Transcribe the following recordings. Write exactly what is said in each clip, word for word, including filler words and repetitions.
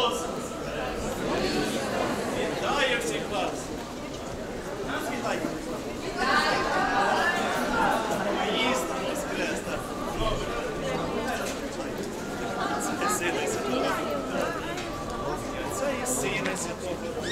Христос! Вітаю всіх вас! Нас вітайте! Воістину воскрес! Це Сина і Святого Духа. Це і Сина і Святого Духа.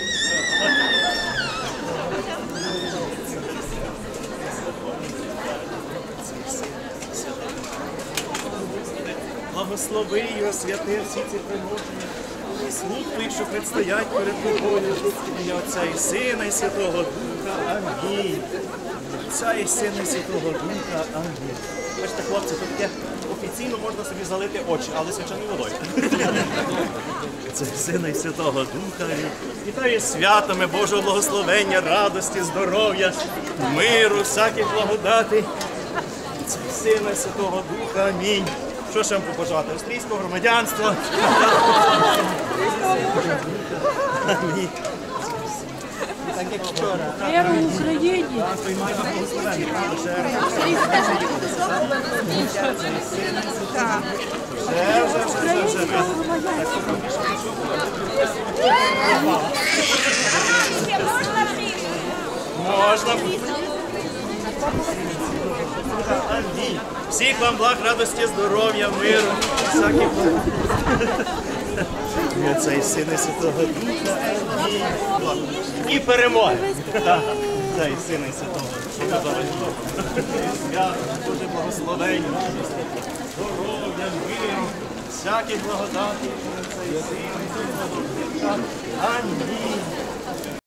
Благослови його, святи всі ці приношення, і слуг твоїх, що предстоять перед тобою, ім'я Отця і Сина і Святого Духа. Амінь. Отця і Сина і Святого Духа. Амінь. Бачите, хлопці, тут таке офіційно можна собі залити очі, але свяченою водою. Це Сина і Святого Духа. Вітаю святами Божого благословення, радості, здоров'я, миру, всяких благодатей. Це Сина і Святого Духа. Амінь. Що ще вам побажати? Австрійського громадянства. Амінь. Так як вчора. Миру в Україні. Приймаємо благословення. Вже, вже, вже, вже, вже. Можна. Амінь. Всіх вам благ, радості, здоров'я, миру, всяких і Отця і Сина і Святого Духа. Амінь. І перемоги. Так, Отця і Сина і Святого Духа. Свято, Боже благословення, здоров'я, миру, всяких благодатей. Отця і Сина і Святого Духа. Амінь.